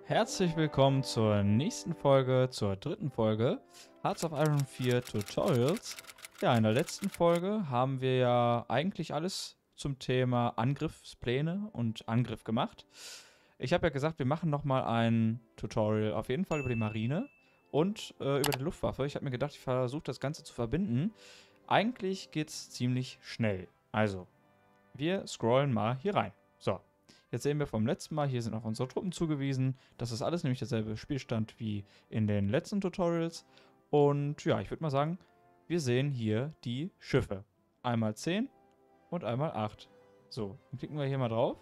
Herzlich willkommen zur nächsten Folge, zur dritten Folge Hearts of Iron 4 Tutorials. Ja, in der letzten Folge haben wir ja eigentlich alles zum Thema Angriffspläne und Angriff gemacht. Ich habe ja gesagt, wir machen nochmal ein Tutorial auf jeden Fall über die Marine und über die Luftwaffe. Ich habe mir gedacht, ich versuche das Ganze zu verbinden. Eigentlich geht es ziemlich schnell. Also, wir scrollen mal hier rein. So. Jetzt sehen wir vom letzten Mal, hier sind auch unsere Truppen zugewiesen. Das ist alles nämlich derselbe Spielstand wie in den letzten Tutorials. Und ja, ich würde mal sagen, wir sehen hier die Schiffe. Einmal 10 und einmal 8. So, dann klicken wir hier mal drauf.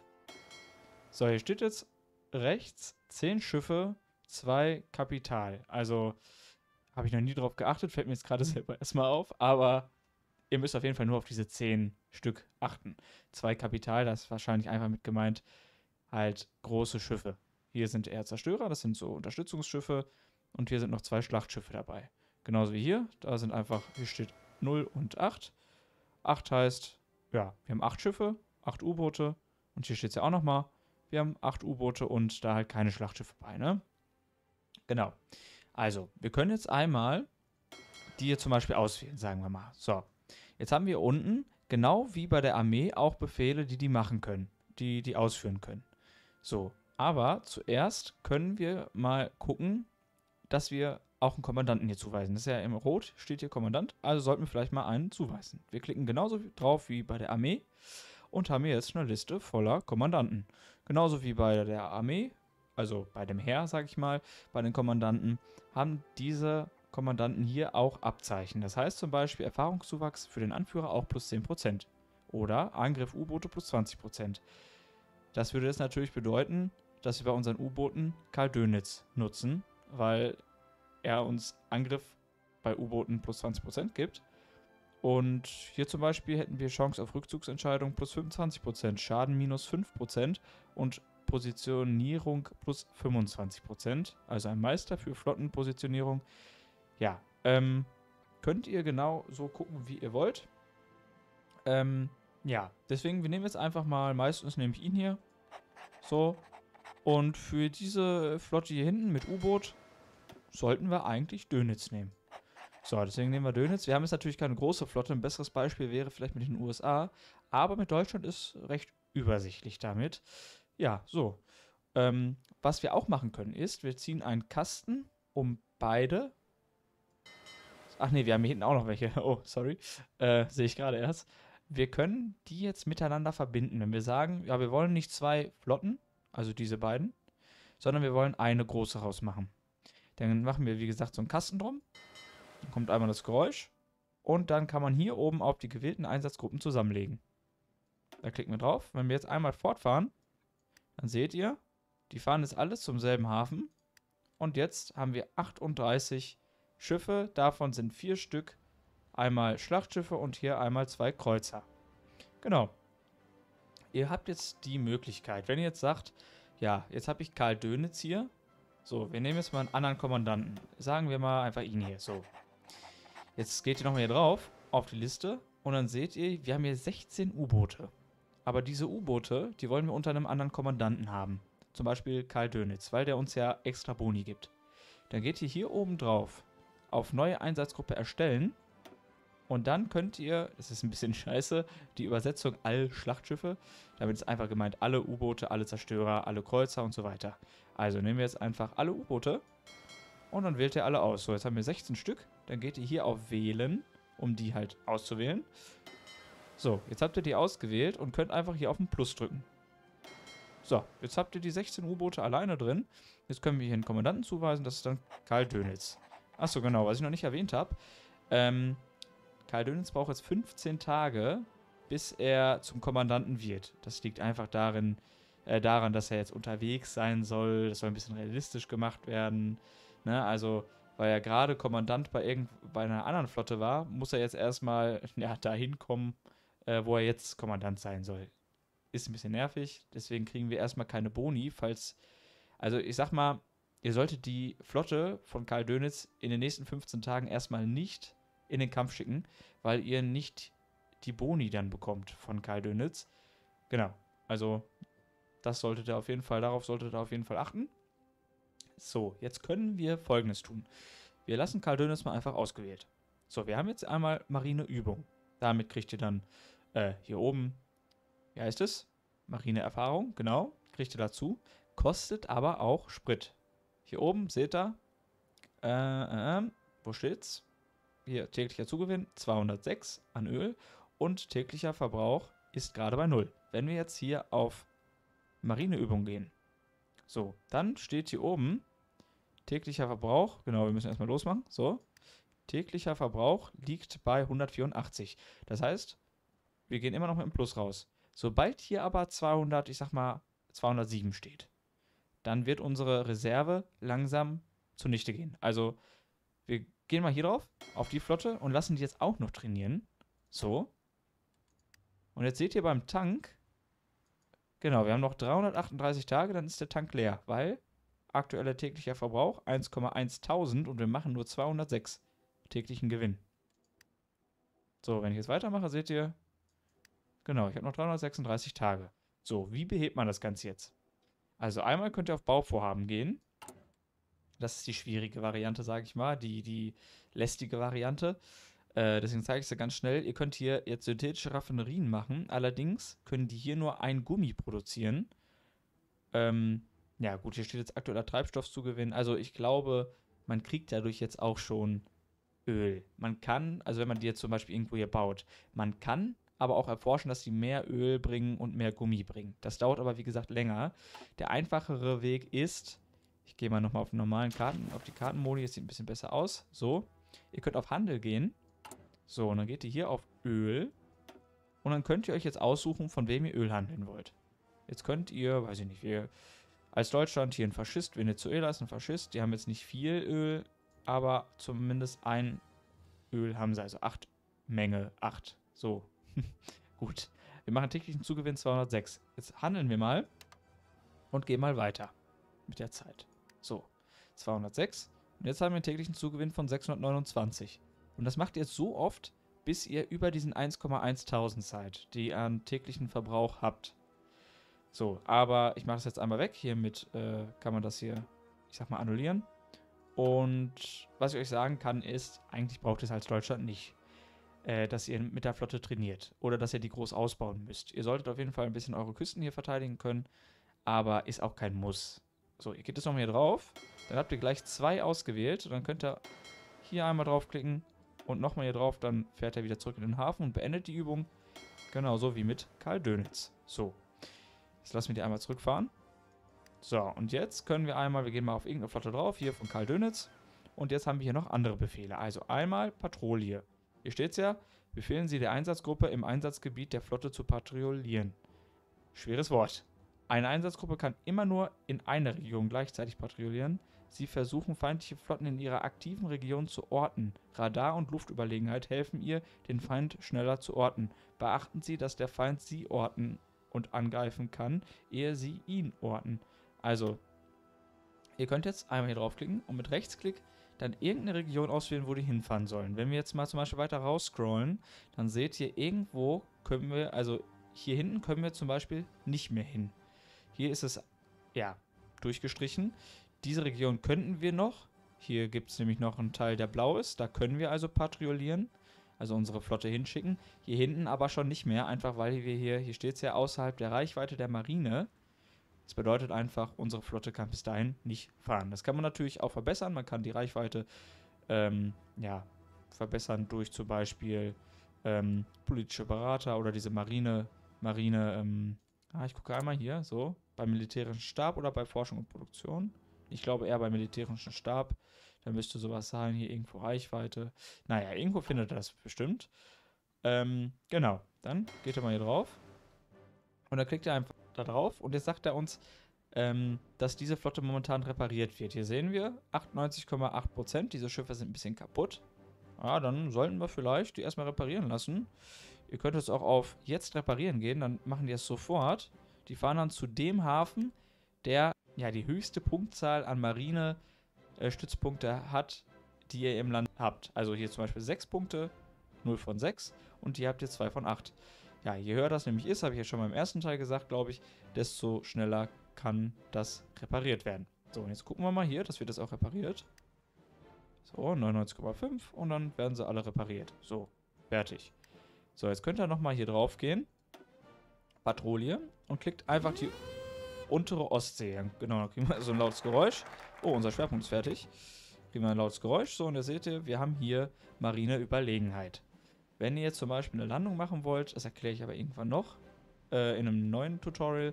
So, hier steht jetzt rechts 10 Schiffe, 2 Kapital. Also, habe ich noch nie drauf geachtet, fällt mir jetzt gerade selber erstmal auf. Aber ihr müsst auf jeden Fall nur auf diese 10 Stück achten. 2 Kapital, das ist wahrscheinlich einfach mit gemeint, halt große Schiffe. Hier sind eher Zerstörer, das sind so Unterstützungsschiffe. Und hier sind noch 2 Schlachtschiffe dabei. Genauso wie hier, da sind einfach, hier steht 0 und 8. 8 heißt, ja, wir haben 8 Schiffe, 8 U-Boote. Und hier steht es ja auch nochmal, wir haben 8 U-Boote und da halt keine Schlachtschiffe bei, ne? Genau. Also, wir können jetzt einmal die hier zum Beispiel auswählen, sagen wir mal. So, jetzt haben wir unten, genau wie bei der Armee, auch Befehle, die machen können, die ausführen können. So, aber zuerst können wir mal gucken, dass wir auch einen Kommandanten hier zuweisen. Das ist ja im Rot, steht hier Kommandant, also sollten wir vielleicht mal einen zuweisen. Wir klicken genauso drauf wie bei der Armee und haben hier jetzt eine Liste voller Kommandanten. Genauso wie bei der Armee, also bei dem Heer, sag ich mal, bei den Kommandanten, haben diese Kommandanten hier auch Abzeichen. Das heißt zum Beispiel Erfahrungszuwachs für den Anführer auch plus 10%. Oder Angriff U-Boote plus 20%. Das würde jetzt natürlich bedeuten, dass wir bei unseren U-Booten Karl Dönitz nutzen, weil er uns Angriff bei U-Booten plus 20% gibt. Und hier zum Beispiel hätten wir Chance auf Rückzugsentscheidung plus 25%, Schaden minus 5% und Positionierung plus 25%. Also ein Meister für Flottenpositionierung. Ja, könnt ihr genau so gucken, wie ihr wollt. Ja, deswegen, wir nehmen jetzt einfach mal, meistens nehme ich ihn hier. So. Und für diese Flotte hier hinten mit U-Boot sollten wir eigentlich Dönitz nehmen. So, deswegen nehmen wir Dönitz. Wir haben jetzt natürlich keine große Flotte. Ein besseres Beispiel wäre vielleicht mit den USA. Aber mit Deutschland ist recht übersichtlich damit. Ja, so. Was wir auch machen können ist, wir ziehen einen Kasten um beide. Ach nee, wir haben hier hinten auch noch welche. Oh, sorry. Sehe ich gerade erst. Wir können die jetzt miteinander verbinden. Wenn wir sagen, ja, wir wollen nicht 2 Flotten, also diese beiden, sondern wir wollen eine große rausmachen. Dann machen wir, wie gesagt, so einen Kasten drum. Dann kommt einmal das Geräusch. Und dann kann man hier oben auf die gewählten Einsatzgruppen zusammenlegen. Da klicken wir drauf. Wenn wir jetzt einmal fortfahren, dann seht ihr, die fahren jetzt alles zum selben Hafen. Und jetzt haben wir 38 Schiffe. Davon sind 4 Stück einmal Schlachtschiffe und hier einmal 2 Kreuzer. Genau. Ihr habt jetzt die Möglichkeit, wenn ihr jetzt sagt, ja, jetzt habe ich Karl Dönitz hier. So, wir nehmen jetzt mal einen anderen Kommandanten. Sagen wir mal einfach ihn hier. So. Jetzt geht ihr nochmal hier drauf, auf die Liste. Und dann seht ihr, wir haben hier 16 U-Boote. Aber diese U-Boote, die wollen wir unter einem anderen Kommandanten haben. Zum Beispiel Karl Dönitz, weil der uns ja extra Boni gibt. Dann geht ihr hier oben drauf auf neue Einsatzgruppe erstellen. Und dann könnt ihr, das ist ein bisschen scheiße, die Übersetzung all Schlachtschiffe. Damit ist einfach gemeint alle U-Boote, alle Zerstörer, alle Kreuzer und so weiter. Also nehmen wir jetzt einfach alle U-Boote und dann wählt ihr alle aus. So, jetzt haben wir 16 Stück. Dann geht ihr hier auf Wählen, um die halt auszuwählen. So, jetzt habt ihr die ausgewählt und könnt einfach hier auf den Plus drücken. So, jetzt habt ihr die 16 U-Boote alleine drin. Jetzt können wir hier einen Kommandanten zuweisen, das ist dann Karl Dönitz. Achso, genau, was ich noch nicht erwähnt habe. Karl Dönitz braucht jetzt 15 Tage, bis er zum Kommandanten wird. Das liegt einfach daran, dass er jetzt unterwegs sein soll. Das soll ein bisschen realistisch gemacht werden. Ne? Also, weil er gerade Kommandant bei einer anderen Flotte war, muss er jetzt erstmal dahin kommen, wo er jetzt Kommandant sein soll. Ist ein bisschen nervig, deswegen kriegen wir erstmal keine Boni, also ich sag mal, ihr solltet die Flotte von Karl Dönitz in den nächsten 15 Tagen erstmal nicht in den Kampf schicken, weil ihr nicht die Boni dann bekommt von Karl Dönitz. Genau, also darauf solltet ihr auf jeden Fall achten. So, jetzt können wir Folgendes tun. Wir lassen Karl Dönitz mal einfach ausgewählt. So, wir haben jetzt einmal Marineübung. Damit kriegt ihr dann hier oben, wie heißt es? Marineerfahrung, genau. Kriegt ihr dazu. Kostet aber auch Sprit. Hier oben seht ihr, wo steht's? Hier, täglicher Zugewinn 206 an Öl und täglicher Verbrauch ist gerade bei 0. Wenn wir jetzt hier auf Marineübung gehen, so, dann steht hier oben täglicher Verbrauch, genau, wir müssen erstmal losmachen, so, täglicher Verbrauch liegt bei 184. Das heißt, wir gehen immer noch mit dem Plus raus. Sobald hier aber 200, ich sag mal 207 steht, dann wird unsere Reserve langsam zunichte gehen. Also, wir gehen mal hier drauf, auf die Flotte und lassen die jetzt auch noch trainieren. So. Und jetzt seht ihr beim Tank, genau, wir haben noch 338 Tage, dann ist der Tank leer, weil aktueller täglicher Verbrauch 1,1000 und wir machen nur 206 täglichen Gewinn. So, wenn ich jetzt weitermache, seht ihr, genau, ich habe noch 336 Tage. So, wie behebt man das Ganze jetzt? Also einmal könnt ihr auf Bauvorhaben gehen. Das ist die schwierige Variante, sage ich mal, die lästige Variante. Deswegen zeige ich es ja ganz schnell. Ihr könnt hier jetzt synthetische Raffinerien machen. Allerdings können die hier nur ein Gummi produzieren. Ja gut, hier steht jetzt aktueller Treibstoffzugewinn. Also ich glaube, man kriegt dadurch jetzt auch schon Öl. Man kann, also wenn man die jetzt zum Beispiel irgendwo hier baut, man kann aber auch erforschen, dass sie mehr Öl bringen und mehr Gummi bringen. Das dauert aber, wie gesagt, länger. Der einfachere Weg ist, ich gehe mal nochmal auf den normalen Karten, auf die Kartenmodi, das sieht ein bisschen besser aus. So, ihr könnt auf Handel gehen. So, und dann geht ihr hier auf Öl. Und dann könnt ihr euch jetzt aussuchen, von wem ihr Öl handeln wollt. Jetzt könnt ihr, weiß ich nicht, wir als Deutschland hier ein Faschist, Venezuela ist ein Faschist, die haben jetzt nicht viel Öl, aber zumindest ein Öl haben sie, also 8 Menge, 8, so. Gut, wir machen täglichen Zugewinn 206. Jetzt handeln wir mal und gehen mal weiter mit der Zeit. So, 206 und jetzt haben wir einen täglichen Zugewinn von 629. Und das macht ihr jetzt so oft, bis ihr über diesen 1,1000 seid, die ihr an täglichen Verbrauch habt. So, aber ich mache das jetzt einmal weg. Hiermit kann man das hier, ich sag mal, annullieren. Und was ich euch sagen kann, ist, eigentlich braucht es als Deutschland nicht, dass ihr mit der Flotte trainiert oder dass ihr die groß ausbauen müsst. Ihr solltet auf jeden Fall ein bisschen eure Küsten hier verteidigen können, aber ist auch kein Muss. So, ihr geht jetzt nochmal hier drauf, dann habt ihr gleich 2 ausgewählt und dann könnt ihr hier einmal draufklicken und nochmal hier drauf, dann fährt er wieder zurück in den Hafen und beendet die Übung, genauso wie mit Karl Dönitz. So, jetzt lassen wir die einmal zurückfahren. So, und jetzt können wir einmal, wir gehen mal auf irgendeine Flotte drauf, hier von Karl Dönitz. Und jetzt haben wir hier noch andere Befehle. Also einmal Patrouille. Hier steht es ja, befehlen Sie der Einsatzgruppe im Einsatzgebiet der Flotte zu patrouillieren. Schweres Wort. Eine Einsatzgruppe kann immer nur in einer Region gleichzeitig patrouillieren. Sie versuchen feindliche Flotten in ihrer aktiven Region zu orten. Radar- und Luftüberlegenheit helfen ihr, den Feind schneller zu orten. Beachten Sie, dass der Feind Sie orten und angreifen kann, ehe Sie ihn orten. Also, ihr könnt jetzt einmal hier draufklicken und mit Rechtsklick dann irgendeine Region auswählen, wo die hinfahren sollen. Wenn wir jetzt mal zum Beispiel weiter rausscrollen, dann seht ihr, irgendwo können wir, also hier hinten können wir zum Beispiel nicht mehr hin. Hier ist es, ja, durchgestrichen. Diese Region könnten wir noch. Hier gibt es nämlich noch einen Teil, der blau ist. Da können wir also patrouillieren, also unsere Flotte hinschicken. Hier hinten aber schon nicht mehr, einfach weil wir hier steht es ja außerhalb der Reichweite der Marine. Das bedeutet einfach, unsere Flotte kann bis dahin nicht fahren. Das kann man natürlich auch verbessern. Man kann die Reichweite ja, verbessern durch zum Beispiel politische Berater oder diese ich gucke einmal hier, so, beim militärischen Stab oder bei Forschung und Produktion. Ich glaube eher beim militärischen Stab. Da müsste sowas sein, hier irgendwo Reichweite. Naja, irgendwo findet er das bestimmt. Genau, dann geht er mal hier drauf. Und dann klickt er einfach da drauf und jetzt sagt er uns, dass diese Flotte momentan repariert wird. Hier sehen wir 98,8%. Diese Schiffe sind ein bisschen kaputt. Ja, dann sollten wir vielleicht die erstmal reparieren lassen. Ihr könnt jetzt auch auf Jetzt reparieren gehen, dann machen die es sofort. Die fahren dann zu dem Hafen, der ja die höchste Punktzahl an Marine-Stützpunkte hat, die ihr im Land habt. Also hier zum Beispiel 6 Punkte, 0 von 6 und hier habt ihr 2 von 8. Ja, je höher das nämlich ist, habe ich ja schon beim ersten Teil gesagt, glaube ich, desto schneller kann das repariert werden. So, und jetzt gucken wir mal hier, dass wir das auch repariert. So, 99,5 und dann werden sie alle repariert. So, fertig. So, jetzt könnt ihr nochmal hier drauf gehen. Patrouille und klickt einfach die untere Ostsee. Genau, dann kriegen wir so ein lautes Geräusch. Oh, unser Schwerpunkt ist fertig. Kriegen wir ein lautes Geräusch. So, und ihr seht, wir haben hier Marineüberlegenheit. Wenn ihr jetzt zum Beispiel eine Landung machen wollt, das erkläre ich aber irgendwann noch, in einem neuen Tutorial,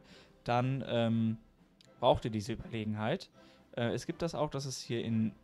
dann braucht ihr diese Überlegenheit. Es gibt das auch, dass es hier in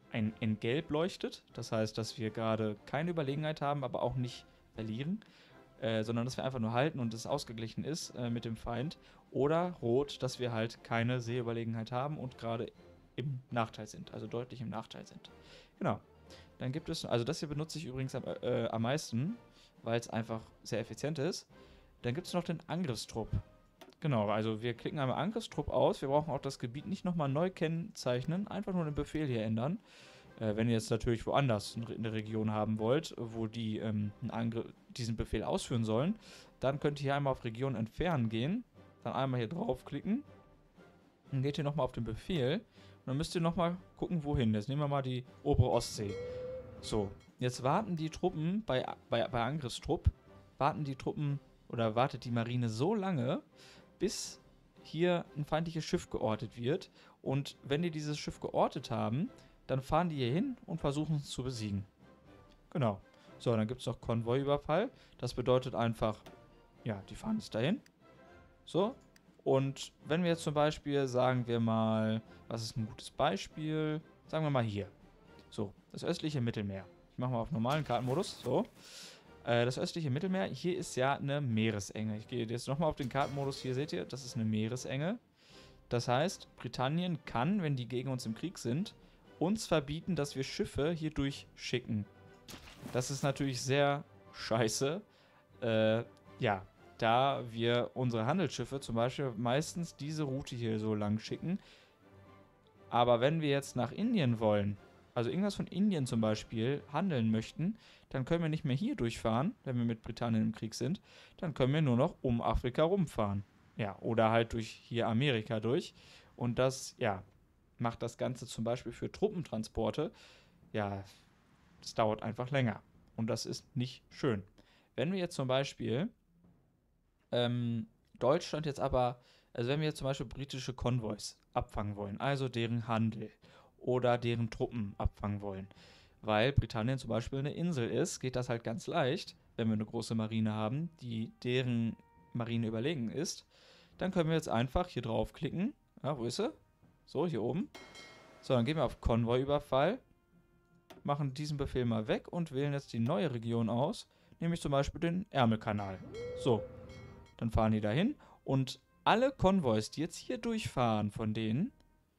Gelb leuchtet. Das heißt, dass wir gerade keine Überlegenheit haben, aber auch nicht verlieren. Sondern dass wir einfach nur halten und es ausgeglichen ist mit dem Feind. Oder rot, dass wir halt keine Seeüberlegenheit haben und gerade im Nachteil sind, also deutlich im Nachteil sind. Genau. Dann gibt es, also das hier benutze ich übrigens am meisten, weil es einfach sehr effizient ist. Dann gibt es noch den Angriffstrupp. Genau, also wir klicken einmal Angriffstrupp aus. Wir brauchen auch das Gebiet nicht nochmal neu kennzeichnen, einfach nur den Befehl hier ändern. Wenn ihr jetzt natürlich woanders eine Region haben wollt, wo die diesen Befehl ausführen sollen, dann könnt ihr hier einmal auf Region entfernen gehen, dann einmal hier draufklicken, dann geht ihr nochmal auf den Befehl und dann müsst ihr nochmal gucken, wohin. Jetzt nehmen wir mal die obere Ostsee. So, jetzt warten die Truppen, bei Angriffstrupp, warten die Truppen oder wartet die Marine so lange, bis hier ein feindliches Schiff geortet wird. Und wenn die dieses Schiff geortet haben, dann fahren die hier hin und versuchen es zu besiegen. Genau. So, dann gibt es noch Konvoiüberfall. Das bedeutet einfach, ja, die fahren jetzt dahin. So. Und wenn wir jetzt zum Beispiel, sagen wir mal, was ist ein gutes Beispiel? Sagen wir mal hier. So, das östliche Mittelmeer. Ich mache mal auf normalen Kartenmodus. So. Das östliche Mittelmeer, hier ist ja eine Meeresenge. Ich gehe jetzt nochmal auf den Kartenmodus. Hier seht ihr, das ist eine Meeresenge. Das heißt, Britannien kann, wenn die gegen uns im Krieg sind, uns verbieten, dass wir Schiffe hier durchschicken. Das ist natürlich sehr scheiße. Ja, da wir unsere Handelsschiffe zum Beispiel meistens diese Route hier so lang schicken. Aber wenn wir jetzt nach Indien wollen, also irgendwas von Indien zum Beispiel handeln möchten, dann können wir nicht mehr hier durchfahren, wenn wir mit Britannien im Krieg sind. Dann können wir nur noch um Afrika rumfahren. Ja, oder halt durch hier Amerika durch. Und das, ja, macht das Ganze zum Beispiel für Truppentransporte, ja, das dauert einfach länger. Und das ist nicht schön. Wenn wir jetzt zum Beispiel Deutschland jetzt aber, also wenn wir jetzt zum Beispiel britische Konvois abfangen wollen, also deren Handel oder deren Truppen abfangen wollen, weil Britannien zum Beispiel eine Insel ist, geht das halt ganz leicht, wenn wir eine große Marine haben, die deren Marine überlegen ist, dann können wir jetzt einfach hier draufklicken. Ja, wo ist sie? So, hier oben. So, dann gehen wir auf Konvoiüberfall, machen diesen Befehl mal weg und wählen jetzt die neue Region aus, nämlich zum Beispiel den Ärmelkanal. So, dann fahren die dahin und alle Konvois, die jetzt hier durchfahren von denen,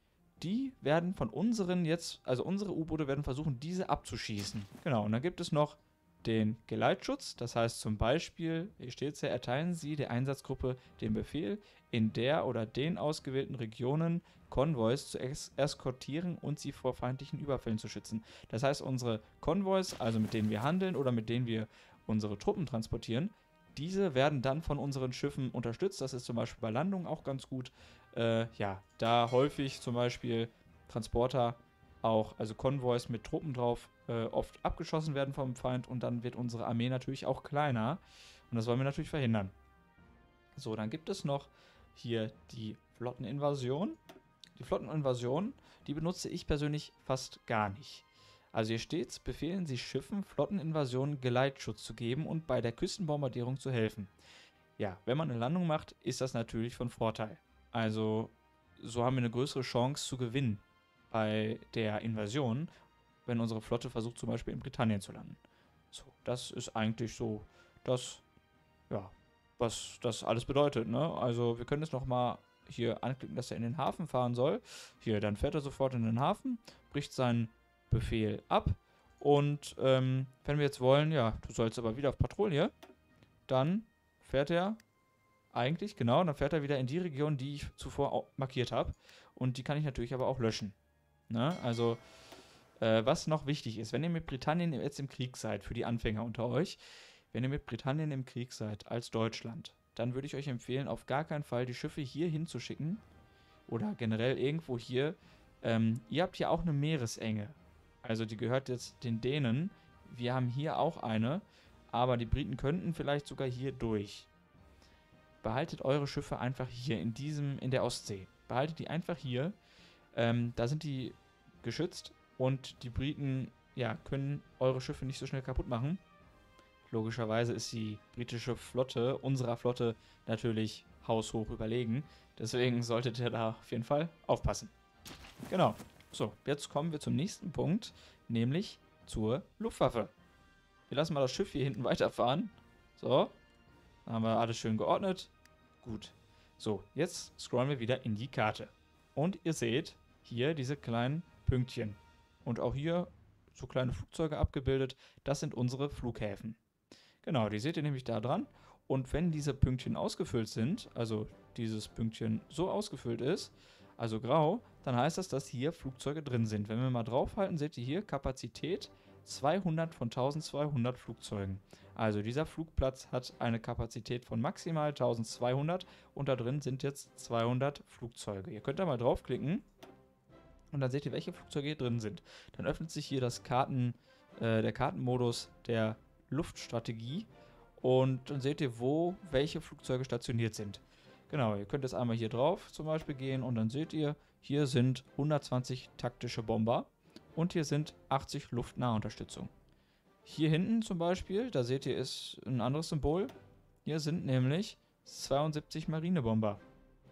die werden von unseren jetzt, also unsere U-Boote werden versuchen, diese abzuschießen. Genau, und dann gibt es noch den Geleitschutz, das heißt zum Beispiel, hier steht es ja, erteilen Sie der Einsatzgruppe den Befehl, in der oder den ausgewählten Regionen Konvois zu eskortieren und sie vor feindlichen Überfällen zu schützen. Das heißt, unsere Konvois, also mit denen wir handeln oder mit denen wir unsere Truppen transportieren, diese werden dann von unseren Schiffen unterstützt. Das ist zum Beispiel bei Landungen auch ganz gut. Ja, da häufig zum Beispiel Transporter auch, also Konvois mit Truppen drauf, oft abgeschossen werden vom Feind und dann wird unsere Armee natürlich auch kleiner. Und das wollen wir natürlich verhindern. So, dann gibt es noch hier die Flotteninvasion. Die Flotteninvasion, die benutze ich persönlich fast gar nicht. Also hier steht, befehlen Sie Schiffen, Flotteninvasionen Geleitschutz zu geben und bei der Küstenbombardierung zu helfen. Ja, wenn man eine Landung macht, ist das natürlich von Vorteil. Also so haben wir eine größere Chance zu gewinnen bei der Invasion, wenn unsere Flotte versucht zum Beispiel in Britannien zu landen. So, das ist eigentlich so das, ja, was das alles bedeutet, ne? Also wir können jetzt nochmal hier anklicken, dass er in den Hafen fahren soll. Hier, dann fährt er sofort in den Hafen, bricht seinen Befehl ab und wenn wir jetzt wollen, ja, du sollst aber wieder auf Patrouille, dann fährt er eigentlich, genau, dann fährt er wieder in die Region, die ich zuvor markiert habe und die kann ich natürlich aber auch löschen. Ne? Also, was noch wichtig ist, wenn ihr mit Britannien jetzt im Krieg seid, für die Anfänger unter euch, wenn ihr mit Britannien im Krieg seid, als Deutschland, dann würde ich euch empfehlen, auf gar keinen Fall die Schiffe hier hinzuschicken oder generell irgendwo hier, ihr habt hier auch eine Meeresenge. Also die gehört jetzt den Dänen. Wir haben hier auch eine, aber die Briten könnten vielleicht sogar hier durch. Behaltet eure Schiffe einfach hier in der Ostsee. Behaltet die einfach hier. Da sind die geschützt und die Briten, ja, können eure Schiffe nicht so schnell kaputt machen. Logischerweise ist die britische Flotte unserer Flotte natürlich haushoch überlegen. Deswegen solltet ihr da auf jeden Fall aufpassen. Genau. So, jetzt kommen wir zum nächsten Punkt, nämlich zur Luftwaffe. Wir lassen mal das Schiff hier hinten weiterfahren. So, dann haben wir alles schön geordnet. Gut. So, jetzt scrollen wir wieder in die Karte. Und ihr seht hier diese kleinen Pünktchen. Und auch hier so kleine Flugzeuge abgebildet. Das sind unsere Flughäfen. Genau, die seht ihr nämlich da dran. Und wenn diese Pünktchen ausgefüllt sind, also dieses Pünktchen so ausgefüllt ist, also grau, dann heißt das, dass hier Flugzeuge drin sind. Wenn wir mal draufhalten, seht ihr hier Kapazität 200 von 1200 Flugzeugen. Also dieser Flugplatz hat eine Kapazität von maximal 1200 und da drin sind jetzt 200 Flugzeuge. Ihr könnt da mal draufklicken und dann seht ihr, welche Flugzeuge hier drin sind. Dann öffnet sich hier das der Kartenmodus der Luftstrategie und dann seht ihr, wo welche Flugzeuge stationiert sind. Genau, ihr könnt jetzt einmal hier drauf zum Beispiel gehen und dann seht ihr, hier sind 120 taktische Bomber und hier sind 80 Luftnahunterstützung. Hier hinten zum Beispiel, da seht ihr, ist ein anderes Symbol. Hier sind nämlich 72 Marinebomber.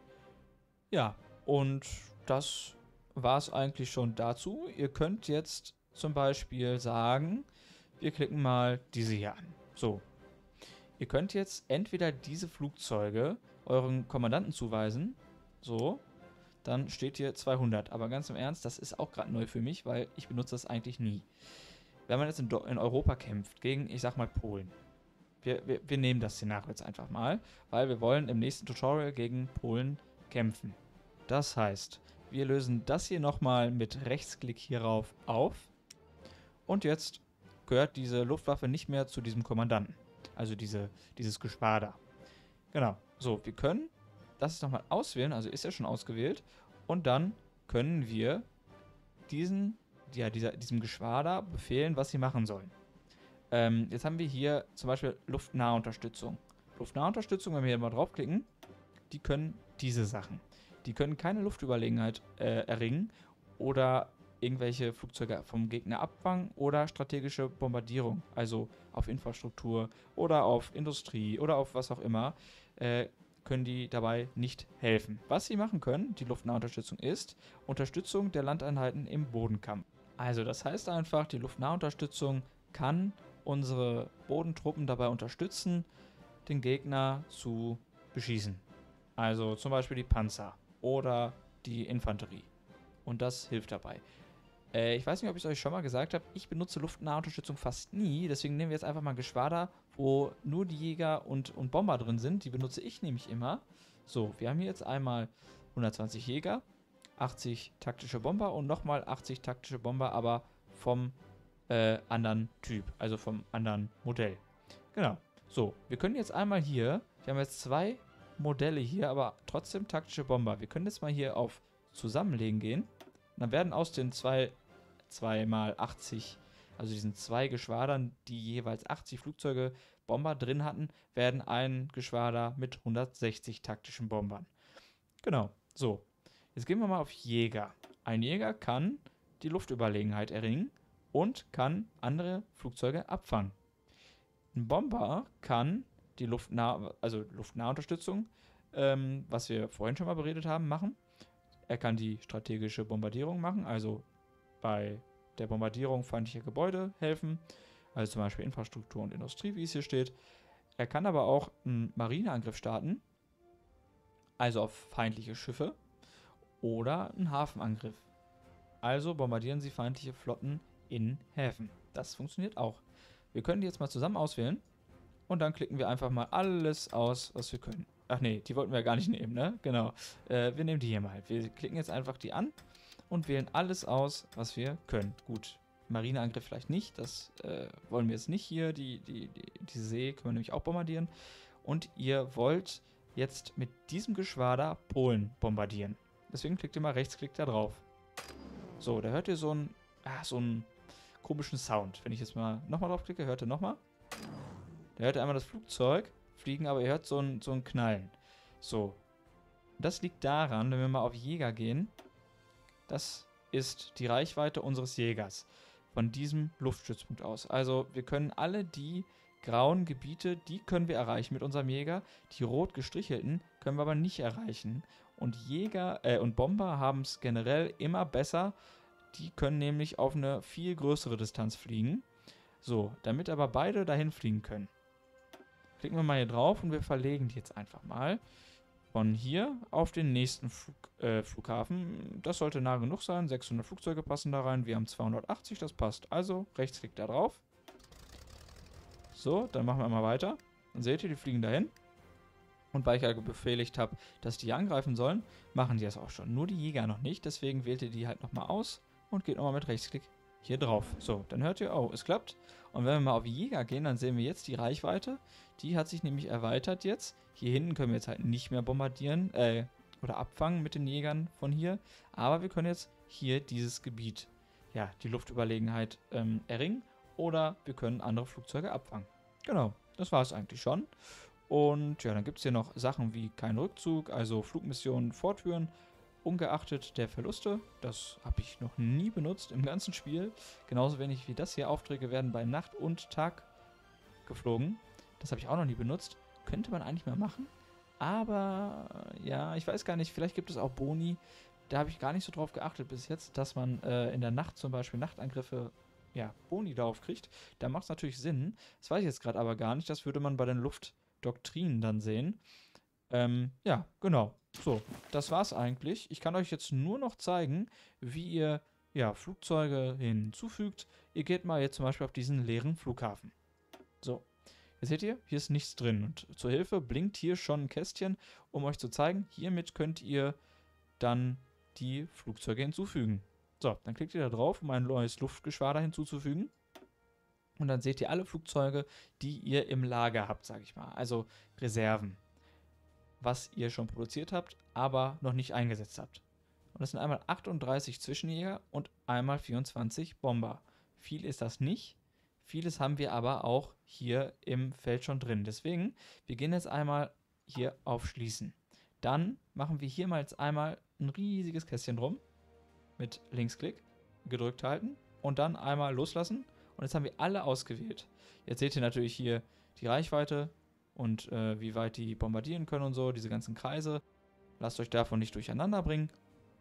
Ja, und das war es eigentlich schon dazu. Ihr könnt jetzt zum Beispiel sagen, wir klicken mal diese hier an. So. Ihr könnt jetzt entweder diese Flugzeuge euren Kommandanten zuweisen. So. Dann steht hier 200. Aber ganz im Ernst, das ist auch gerade neu für mich, weil ich benutze das eigentlich nie. Wenn man jetzt in Europa kämpft, gegen, ich sag mal, Polen. Wir nehmen das Szenario jetzt einfach mal, weil wir wollen im nächsten Tutorial gegen Polen kämpfen. Das heißt, wir lösen das hier nochmal mit Rechtsklick hierauf auf. Und jetzt gehört diese Luftwaffe nicht mehr zu diesem Kommandanten. Also dieses Geschwader. Genau. So, wir können das nochmal auswählen, also ist ja schon ausgewählt. Und dann können wir diesem Geschwader befehlen, was sie machen sollen. Jetzt haben wir hier zum Beispiel Luftnahunterstützung. Luftnahunterstützung, wenn wir hier mal draufklicken, die können diese Sachen. Die können keine Luftüberlegenheit erringen oder irgendwelche Flugzeuge vom Gegner abfangen oder strategische Bombardierung, also auf Infrastruktur oder auf Industrie oder auf was auch immer, können die dabei nicht helfen. Was sie machen können, die Luftnahunterstützung, ist Unterstützung der Landeinheiten im Bodenkampf. Also das heißt einfach, die Luftnahunterstützung kann unsere Bodentruppen dabei unterstützen, den Gegner zu beschießen. Also zum Beispiel die Panzer oder die Infanterie. Und das hilft dabei. Ich weiß nicht, ob ich es euch schon mal gesagt habe, ich benutze Luftnahunterstützung fast nie, deswegen nehmen wir jetzt einfach mal ein Geschwader, wo nur die Jäger und Bomber drin sind. Die benutze ich nämlich immer. So, wir haben hier jetzt einmal 120 Jäger, 80 taktische Bomber und nochmal 80 taktische Bomber, aber vom anderen Typ, also vom anderen Modell. Genau. So, wir können jetzt einmal hier, wir haben jetzt zwei Modelle hier, aber trotzdem taktische Bomber. Wir können jetzt mal hier auf Zusammenlegen gehen. Dann werden aus den 2 mal 80, also diesen zwei Geschwadern, die jeweils 80 Flugzeuge Bomber drin hatten, werden ein Geschwader mit 160 taktischen Bombern. Genau, so. Jetzt gehen wir mal auf Jäger. Ein Jäger kann die Luftüberlegenheit erringen und kann andere Flugzeuge abfangen. Ein Bomber kann die Luftnahunterstützung, was wir vorhin schon mal beredet haben, machen. Er kann die strategische Bombardierung machen, also bei der Bombardierung feindlicher Gebäude helfen, also zum Beispiel Infrastruktur und Industrie, wie es hier steht. Er kann aber auch einen Marineangriff starten, also auf feindliche Schiffe, oder einen Hafenangriff. Also bombardieren sie feindliche Flotten in Häfen. Das funktioniert auch. Wir können die jetzt mal zusammen auswählen und dann klicken wir einfach mal alles aus, was wir können. Ach nee, die wollten wir gar nicht nehmen, ne? Genau. Wir nehmen die hier mal. Wir klicken jetzt einfach die an und wählen alles aus, was wir können. Gut, Marineangriff vielleicht nicht. Das wollen wir jetzt nicht hier. Die See können wir nämlich auch bombardieren. Und ihr wollt jetzt mit diesem Geschwader Polen bombardieren. Deswegen klickt ihr mal Rechtsklick da drauf. So, da hört ihr so einen komischen Sound. Wenn ich jetzt mal nochmal drauf klicke, hört ihr nochmal. Da hört ihr einmal das Flugzeug fliegen, aber ihr hört so ein Knallen. So. Das liegt daran, wenn wir mal auf Jäger gehen, das ist die Reichweite unseres Jägers von diesem Luftstützpunkt aus. Also wir können alle die grauen Gebiete, die können wir erreichen mit unserem Jäger. Die rot gestrichelten können wir aber nicht erreichen. Und Jäger und Bomber haben es generell immer besser. Die können nämlich auf eine viel größere Distanz fliegen. So, damit aber beide dahin fliegen können. Klicken wir mal hier drauf und wir verlegen die jetzt einfach mal von hier auf den nächsten Flughafen. Das sollte nah genug sein. 600 Flugzeuge passen da rein. Wir haben 280, das passt. Also Rechtsklick da drauf. So, dann machen wir mal weiter. Dann seht ihr, die fliegen dahin. Und weil ich ja befehligt habe, dass die angreifen sollen, machen die das auch schon. Nur die Jäger noch nicht. Deswegen wählt ihr die halt nochmal aus und geht nochmal mit Rechtsklick hier drauf. So, dann hört ihr, oh, es klappt. Und wenn wir mal auf Jäger gehen, dann sehen wir jetzt die Reichweite. Die hat sich nämlich erweitert jetzt. Hier hinten können wir jetzt halt nicht mehr bombardieren oder abfangen mit den Jägern von hier. Aber wir können jetzt hier dieses Gebiet, ja, die Luftüberlegenheit erringen. Oder wir können andere Flugzeuge abfangen. Genau, das war es eigentlich schon. Und ja, dann gibt es hier noch Sachen wie kein Rückzug, also Flugmissionen fortführen, ungeachtet der Verluste. Das habe ich noch nie benutzt im ganzen Spiel. Genauso wenig wie das hier. Aufträge werden bei Nacht und Tag geflogen. Das habe ich auch noch nie benutzt. Könnte man eigentlich mal machen. Aber ja, ich weiß gar nicht, vielleicht gibt es auch Boni. Da habe ich gar nicht so drauf geachtet bis jetzt, dass man in der Nacht zum Beispiel Nachtangriffe, ja, Boni darauf kriegt. Da macht es natürlich Sinn. Das weiß ich jetzt gerade aber gar nicht. Das würde man bei den Luftdoktrinen dann sehen. Ja, genau. So, das war's eigentlich. Ich kann euch jetzt nur noch zeigen, wie ihr ja, Flugzeuge hinzufügt. Ihr geht mal jetzt zum Beispiel auf diesen leeren Flughafen. So, jetzt seht ihr, hier ist nichts drin. Und zur Hilfe blinkt hier schon ein Kästchen, um euch zu zeigen, hiermit könnt ihr dann die Flugzeuge hinzufügen. So, dann klickt ihr da drauf, um ein neues Luftgeschwader hinzuzufügen. Und dann seht ihr alle Flugzeuge, die ihr im Lager habt, sage ich mal. Also Reserven. Was ihr schon produziert habt, aber noch nicht eingesetzt habt. Und das sind einmal 38 Zwischenjäger und einmal 24 Bomber. Viel ist das nicht. Vieles haben wir aber auch hier im Feld schon drin. Deswegen, wir gehen jetzt einmal hier auf Schließen. Dann machen wir hier mal jetzt einmal ein riesiges Kästchen drum. Mit Linksklick gedrückt halten und dann einmal loslassen. Und jetzt haben wir alle ausgewählt. Jetzt seht ihr natürlich hier die Reichweite und wie weit die bombardieren können und so, diese ganzen Kreise. Lasst euch davon nicht durcheinander bringen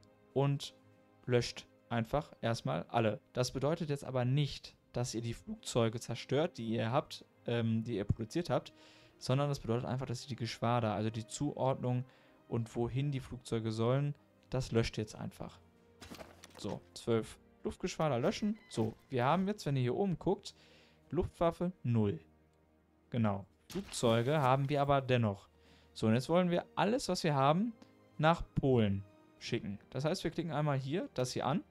und löscht einfach erstmal alle. Das bedeutet jetzt aber nicht, dass ihr die Flugzeuge zerstört, die ihr habt, die ihr produziert habt, sondern das bedeutet einfach, dass ihr die Geschwader, also die Zuordnung und wohin die Flugzeuge sollen, das löscht jetzt einfach. So, 12 Luftgeschwader löschen. So, wir haben jetzt, wenn ihr hier oben guckt, Luftwaffe 0. Genau. Flugzeuge haben wir aber dennoch. So, und jetzt wollen wir alles, was wir haben, nach Polen schicken. Das heißt, wir klicken einmal hier, das hier an,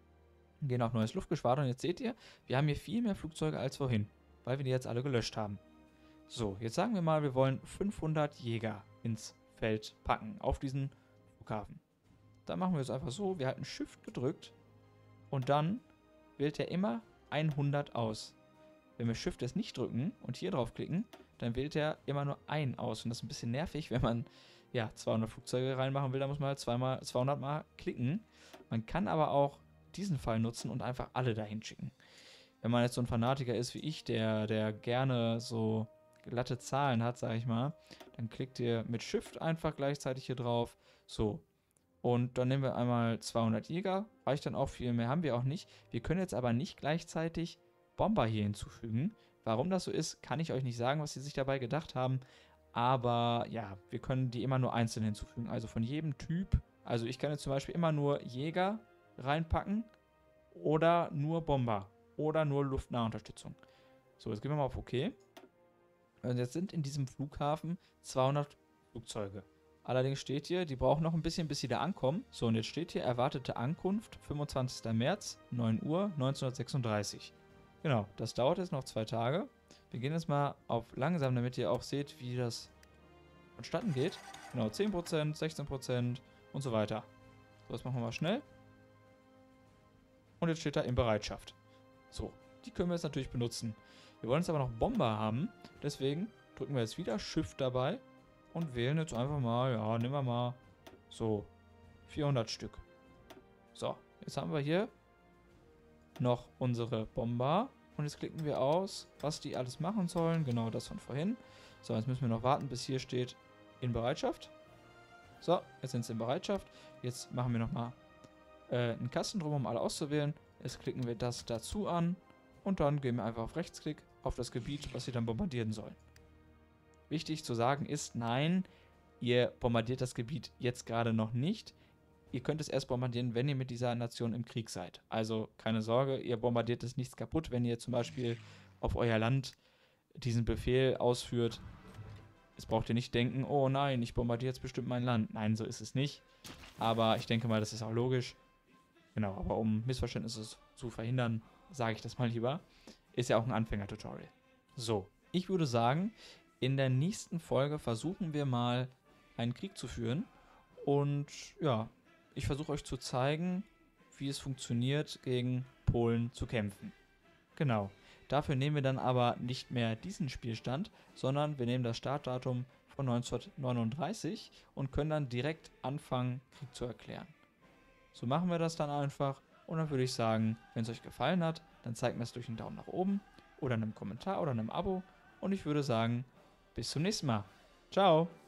gehen auf neues Luftgeschwader und jetzt seht ihr, wir haben hier viel mehr Flugzeuge als vorhin, weil wir die jetzt alle gelöscht haben. So, jetzt sagen wir mal, wir wollen 500 Jäger ins Feld packen, auf diesen Flughafen. Dann machen wir es einfach so, wir halten Shift gedrückt und dann wählt er immer 100 aus. Wenn wir Shift jetzt nicht drücken und hier drauf klicken, dann wählt er immer nur einen aus. Und das ist ein bisschen nervig, wenn man ja 200 Flugzeuge reinmachen will, dann muss man halt 200 Mal klicken. Man kann aber auch diesen Fall nutzen und einfach alle dahin schicken. Wenn man jetzt so ein Fanatiker ist wie ich, der gerne so glatte Zahlen hat, sage ich mal, dann klickt ihr mit Shift einfach gleichzeitig hier drauf. So. Und dann nehmen wir einmal 200 Jäger. Reicht dann auch, viel mehr haben wir auch nicht. Wir können jetzt aber nicht gleichzeitig Bomber hier hinzufügen. Warum das so ist, kann ich euch nicht sagen, was sie sich dabei gedacht haben. Aber ja, wir können die immer nur einzeln hinzufügen. Also von jedem Typ. Also ich kann jetzt zum Beispiel immer nur Jäger reinpacken oder nur Bomber oder nur Luftnahunterstützung. So, jetzt gehen wir mal auf OK. Und jetzt sind in diesem Flughafen 200 Flugzeuge. Allerdings steht hier, die brauchen noch ein bisschen, bis sie da ankommen. So, und jetzt steht hier erwartete Ankunft 25. März, 9 Uhr 1936. Genau, das dauert jetzt noch 2 Tage. Wir gehen jetzt mal auf langsam, damit ihr auch seht, wie das vonstatten geht. Genau, 10%, 16% und so weiter. So, das machen wir mal schnell. Und jetzt steht da in Bereitschaft. So, die können wir jetzt natürlich benutzen. Wir wollen jetzt aber noch Bomber haben. Deswegen drücken wir jetzt wieder Shift dabei und wählen jetzt einfach mal, ja, nehmen wir mal so 400 Stück. So, jetzt haben wir hier noch unsere Bomber. Und jetzt klicken wir aus, was die alles machen sollen. Genau das von vorhin. So, jetzt müssen wir noch warten, bis hier steht in Bereitschaft. So, jetzt sind sie in Bereitschaft. Jetzt machen wir nochmal einen Kasten drum, um alle auszuwählen. Jetzt klicken wir das dazu an. Und dann gehen wir einfach auf Rechtsklick auf das Gebiet, was sie dann bombardieren sollen. Wichtig zu sagen ist, nein, ihr bombardiert das Gebiet jetzt gerade noch nicht. Ihr könnt es erst bombardieren, wenn ihr mit dieser Nation im Krieg seid. Also keine Sorge, ihr bombardiert es nichts kaputt, wenn ihr zum Beispiel auf euer Land diesen Befehl ausführt. Jetzt braucht ihr nicht denken, oh nein, ich bombardiere jetzt bestimmt mein Land. Nein, so ist es nicht. Aber ich denke mal, das ist auch logisch. Genau, aber um Missverständnisse zu verhindern, sage ich das mal lieber. Ist ja auch ein Anfänger-Tutorial. So, ich würde sagen, in der nächsten Folge versuchen wir mal einen Krieg zu führen. Und ja, ich versuche euch zu zeigen, wie es funktioniert, gegen Polen zu kämpfen. Genau. Dafür nehmen wir dann aber nicht mehr diesen Spielstand, sondern wir nehmen das Startdatum von 1939 und können dann direkt anfangen, Krieg zu erklären. So machen wir das dann einfach und dann würde ich sagen, wenn es euch gefallen hat, dann zeigt mir es durch einen Daumen nach oben oder einem Kommentar oder einem Abo und ich würde sagen, bis zum nächsten Mal. Ciao!